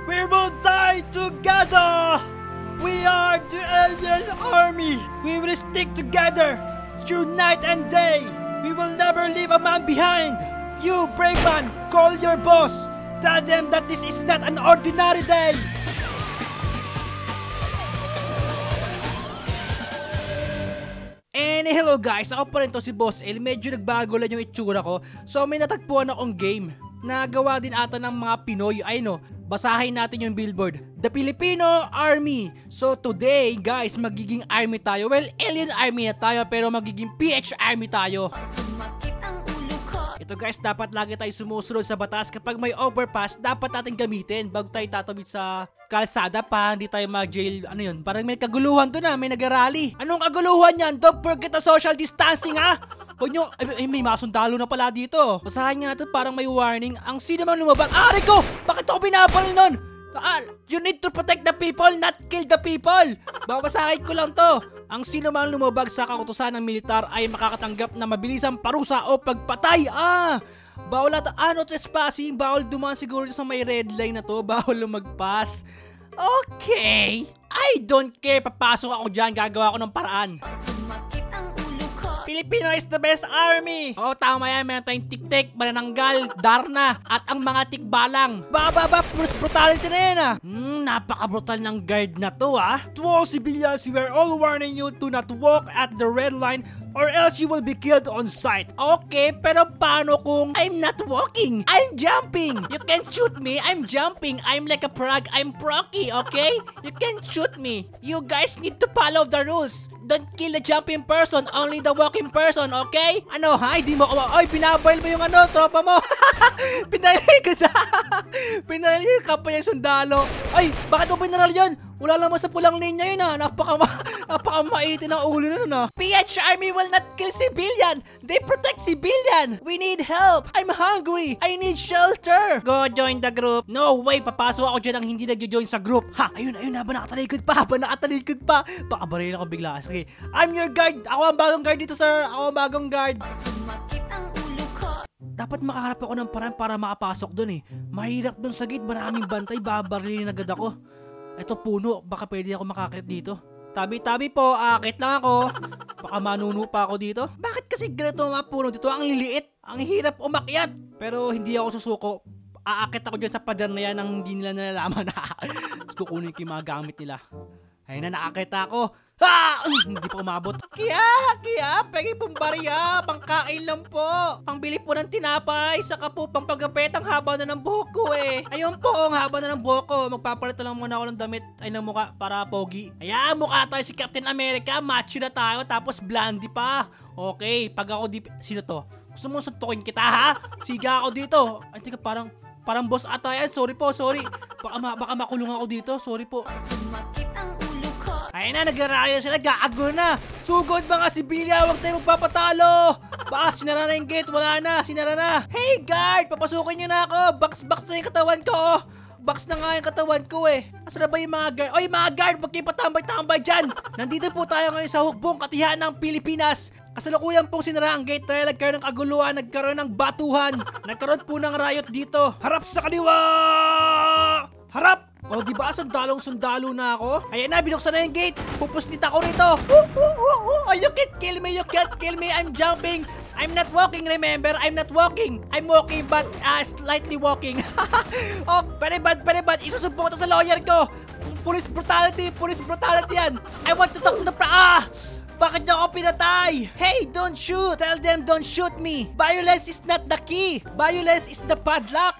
We will die together! We are the alien army! We will stick together through night and day! We will never leave a man behind! You, brave man, call your boss! Tell them that this is not an ordinary day! And hello guys, ako pa rin to si Boss L. Medyo nagbago lang yung itsura ko. So may natagpuan akong game na gawa din ata ng mga Pinoy. Ay no, basahin natin yung billboard. The Filipino Army. So today guys, magiging army tayo. Well, alien army na tayo pero magiging PH army tayo. Ito guys, dapat lagi tayo sumusunod sa batas. Kapag may overpass, dapat natin gamitin bago tayo tatawid sa kalsada pa, hindi tayo mag-jail. Ano yun? Parang may kaguluhan to na, may nag-rally. Anong kaguluhan yan? Don't forget the social distancing ha! Huwag nyo, may mga sundalo na pala dito. Basahin nga natin, parang may warning. Ang sino man lumabag. Ari ko! Bakit ako binabaril nun? You need to protect the people, not kill the people. Babasahin ko lang to. Ang sino man lumabag sa kautusan ng militar ay makakatanggap na mabilisang parusa o pagpatay. Bawal at trespassing. Bawal dumaan siguro sa may red line na to. Bawal lumagpas. Okay. I don't care. Papasok ako dyan. Gagawa ko ng paraan. Filipino is the best army. Oo, tama yan. Meron tayong tik-tik, manananggal, darna, at ang mga tikbalang. Police brutality na yan napaka-brutal ng guard na to To all civilians, we are all warning you to not walk at the red line or else you will be killed on sight. Okay, pero paano kung I'm not walking? I'm jumping. You can't shoot me. I'm jumping. I'm like a frog. I'm procky, okay? You can't shoot me. You guys need to follow the rules. Don't kill the jumping person, only the walking person, okay? Ano ha? Hindi mo oy, binaboil mo yung tropa mo. Pinaril ka sa pinaril ka pa yung sundalo. Ay, bakit mo pinaril yun? Wala naman sa pulang linya yun napaka-mainitin ang ulo na PH Army will not kill civilian. They protect civilian. We need help. I'm hungry. I need shelter. Go join the group. No way, papasok ako dyan ang hindi nag-join sa group. Ayun, nakatalikod pa. Baka baril ako bigla. Okay, I'm your guard. Ako ang bagong guard dito, sir. Ako ang bagong guard. Dapat makaharap ako ng paraan para makapasok dun Mahirap dun sa gate. Maraming bantay. Babarilin agad ako. Ito puno, baka pwede ako makakit dito. Tabi-tabi po, akit lang ako. Baka manuno pa ako dito. Bakit kasi ganito mga puno dito? Ang liliit, ang hirap umakyat. Pero hindi ako susuko. Aakit ako dyan sa pader na yan nang hindi nila nalalaman. Kukunin ko yung mga gamit nila. Ayun na, nakakit ako. Hindi pa umabot. Kaya, pegi pong bariya. Pangkain lang po. Pangbili po ng tinapay. Saka po pangpagapet. Ang haba na ng buhok ko Ayun po, ang haba na ng buhok ko. Magpapalit lang muna ako ng damit ay ng mukha para pogi. Ayan, mukha tayo si Captain America. Macho na tayo. Tapos blondie pa. Okay, pag ako sino to? Gusto mo suntukin kita ha? Siga ako dito. Ay, tika, parang boss ata yan. Sorry po, sorry. Baka makulong ako dito. Sorry po. Ayun na, nag-rally na sila, gago na. Sugod mga sibilya, huwag tayo magpapatalo. Baka sinara na yung gate, wala na, sinara na. Hey guard, papasukin nyo na ako. Box na yung katawan ko. Box na nga yung katawan ko Asa na ba yung mga guard? Oy mga guard, huwag kayo patambay-tambay dyan. Nandito po tayo ngayon sa hukbong katihan ng Pilipinas. Kasalukuyan pong sinara ang gate dahil nagkaroon ng kaguluhan, nagkaroon ng batuhan. Nagkaroon po ng riot dito. Harap sa kaliwa! Harap! O diba sundalo na ako? Ayan na, binuksan na yung gate. Pupuslit ako rito. Oh, you can't kill me, you can't kill me. I'm jumping. I'm not walking, remember? I'm not walking. I'm walking but slightly walking. Oh, very bad. Isusubok ko sa lawyer ko. Police brutality yan. I want to talk to the bakit niyo ako pinatay? Hey, don't shoot. Tell them don't shoot me. Violence is not the key. Violence is the padlock.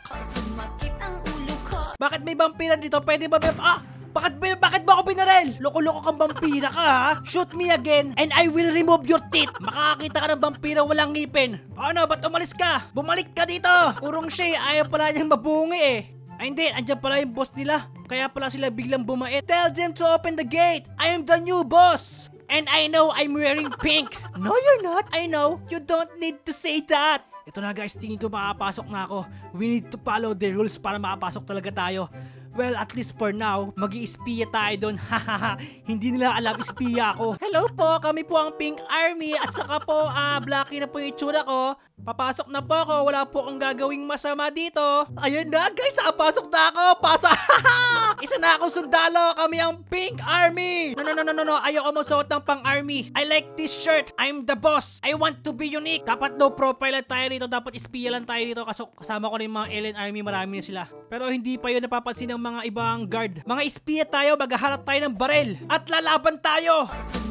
Bakit may vampira dito? Pwede ba bakit ba ako binaril? Loko-loko kang vampira ka ha? Shoot me again and I will remove your teeth. Makakakita ka ng vampira walang ngipin. Paano? Ba't umalis ka? Bumalik ka dito. Urong siya, ayaw pala niyang mabungi Ay hindi, andyan pala yung boss nila. Kaya pala sila biglang bumait. Tell them to open the gate. I am the new boss. And I know I'm wearing pink. No, you're not. I know. You don't need to say that. Ito na guys, tingin ko makapasok na ako. We need to follow the rules para makapasok talaga tayo. Well, at least for now, mag-i-espiya tayo doon. Hahaha, hindi nila alam espiya ako. Hello po, kami po ang Pink Army. At saka po, blacky na po yung itsura ko. Papasok na po ako, wala po akong gagawing masama dito. Ayun na guys, pasok na ako. wala akong sundalo. Kami ang Pink Army. No. Ayoko magsuot ng pang-army. I like this shirt. I'm the boss. I want to be unique. Dapat low profile lang tayo dito. Dapat espiya lang tayo dito. Kasama ko rin mga alien army. Marami na sila. Pero hindi pa yun napapansin ng mga ibang guard. Mga espiya tayo. Maghaharap tayo ng baril. At lalaban tayo.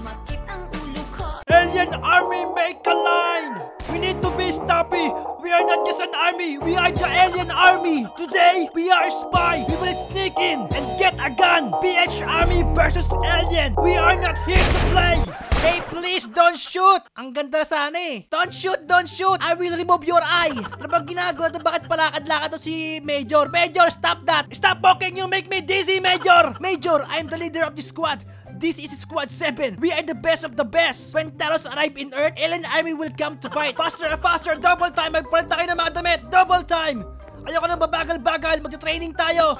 Alien army, make a line. We need to be stoppy. We are not just an army. We are the alien army. Today, we are a spy. We will sneak in and get a gun. PH army versus alien. We are not here to play. Hey, please don't shoot. Ang ganda sana eh. Don't shoot, don't shoot. I will remove your eye. Ano bang ginagawa ito? Bakit palakad-lakad to si Major? Major, stop that. Stop walking. You make me dizzy, Major. Major, I'm the leader of the squad. This is Squad 7. We are the best of the best. When Talos arrive in Earth, alien army will come to fight. Faster, faster, double time. Magpalit na kayo ng mga damit. Double time. Ayoko nang babagal-bagal. Magta-training tayo.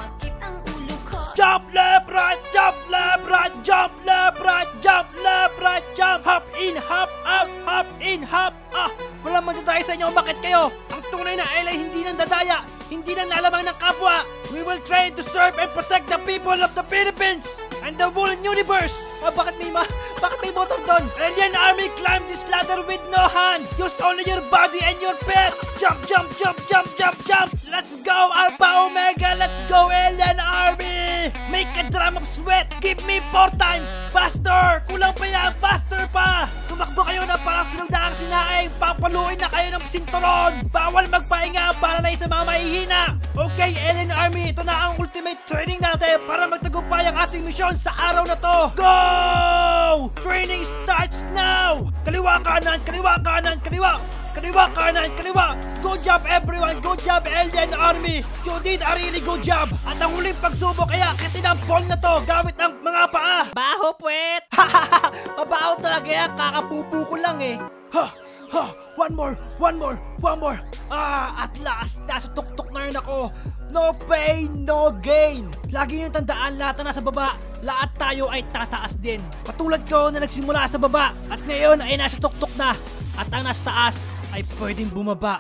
Jump left, right, jump left, right, jump left, right, jump left, right, jump. Hop in, hop out, hop in, hop out. Walang magdadaya sa inyo. Bakit kayo? Ang tunay na alien hindi nang dadaya. Hindi nang lalamang ng kapwa. We will train to serve and protect the people of the Philippines and the whole universe. Oh, bakit may motor doon? Alien army, climb this ladder with no hand. Use only your body and your pet. Jump, jump, jump, jump, jump, jump. Let's go, Alpha Omega. Let's go, alien army. Make a drum of sweat. Give me 4 times. Faster. Kulang pa yan. Faster pa. Tumakbo kayo na para sinundaang sinaing. Papaluin na kayo ng sinturon. Bawal magpahinga para na sa mga mahihina. Okay, alien army. Ito na ang ultimate training natin para magtagumpay ang ating misyon sa araw na to. Go! Training starts now! Kaliwa kanan, kaliwa kanan, kaliwa! Kaliwa kanan, kaliwa! Good job everyone! Good job alien army! You did a really good job! At ang huling pagsubok kaya kitinampon na to gamit ang mga paa! Baho puwet! Mabaho talaga yan! Kakapupo ko lang eh! One more! At last! Nasa tuktok na rin ako! No pain, no gain. Lagi yung tandaan, lahat na nasa baba, lahat tayo ay tataas din. Katulad ko na nagsimula sa baba at ngayon ay nasa tuktok na. At ang nasa taas ay pwedeng bumaba.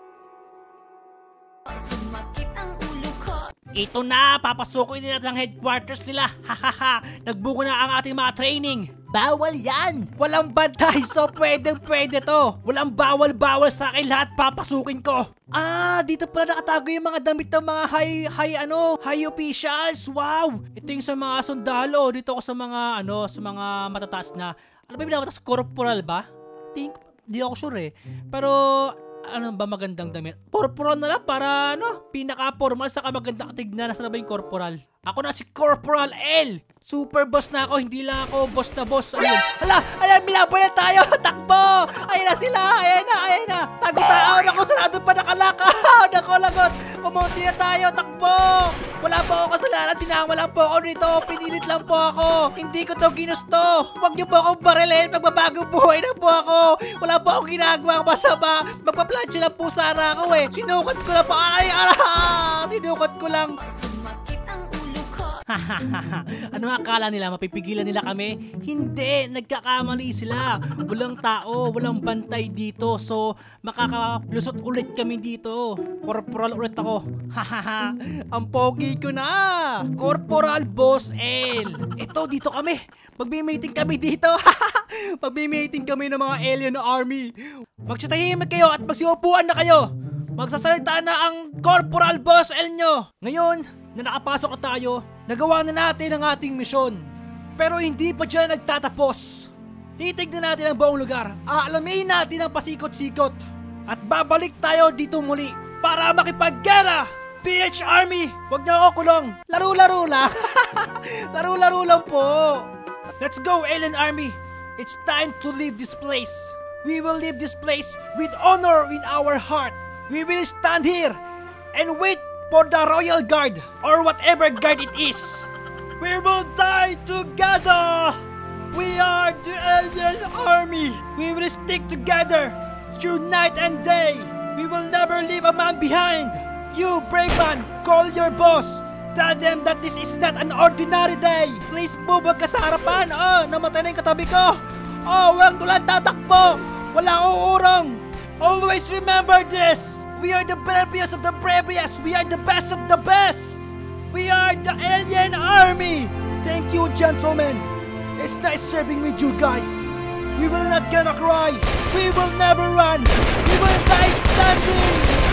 Ito na, papasukin din natin ang headquarters nila. Hahaha, nagbuko na ang ating mga training. Bawal yan! Walang bantay, so pwede to. Walang bawal sa akin, lahat papasukin ko. Dito pala nakatago yung mga damit ng mga high officials. Wow! Ito yung sa mga sundalo. Dito ako sa mga sa mga matataas na. Ano ba yung matatas? Corporal ba? Di ako sure eh. Pero ano ba magandang damit? Corporal na lang para pinaka-formal sa magandang tignan. Nasaan na ba yung corporal? Ako na si Corporal L. Super boss na ako, hindi lang ako boss na boss. Ayun. Hala, milaban na tayo. Takbo! Ayan na sila, ayan na. Tago tayo. Naku, sarado pa nakalakaw. Naku, lagot. Kumunti na tayo, takbo. Wala po ako kasalanan, sinama lang po ako dito. Pinilit lang po ako. Hindi ko to ginusto. Huwag niyo po akong barilin. Magbabagong buhay na po ako. Wala po akong ginagawa masama. Magpa-plancha lang po sana ako eh. Sinukat ko lang po. Sinukat ko lang. Ano akala nila? Mapipigilan nila kami? Hindi! Nagkakamali sila! Walang tao, walang bantay dito. So, makakalusot ulit kami dito. Corporal ulit ako. Hahaha! Ang pogi ko na! Corporal Boss L! Ito, dito kami! Magbi-meeting kami dito! Magbi-meeting kami ng mga alien army! Magsitahimik kayo at magsiupuan na kayo! Magsasalita na ang Corporal Boss L nyo! Ngayon, na nakapasok na tayo, nagawa na natin ang ating misyon. Pero hindi pa dyan nagtatapos. Titignan natin ang buong lugar, aalamin natin ang pasikot-sikot, at babalik tayo dito muli para makipaggera! PH Army, wag na ako kulong. Laro-laro lang. Laro-laro lang po. Let's go, Alien Army. It's time to leave this place. We will leave this place with honor in our heart. We will stand here and wait for the Royal Guard or whatever guard it is. We will die together. We are the Alien Army. We will stick together through night and day. We will never leave a man behind. You, brave man, call your boss. Tell them that this is not an ordinary day. Please move ka sa harapan. Namatay na yung katabi ko. Walang tulang tatakbo. Walang uurong. Always remember this. We are the bravest of the bravest. We are the best of the best. We are the Alien army! Thank you, gentlemen. It's nice serving with you guys. We will not gonna cry. We will never run. We will die standing.